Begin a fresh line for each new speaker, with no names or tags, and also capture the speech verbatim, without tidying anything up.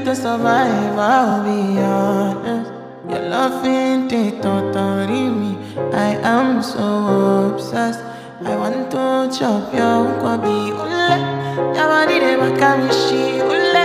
to survive, I'll be honest. Your love ain't it, totally me. I am so obsessed. I want to chop your kwabi ule. Your body de makamishi ule.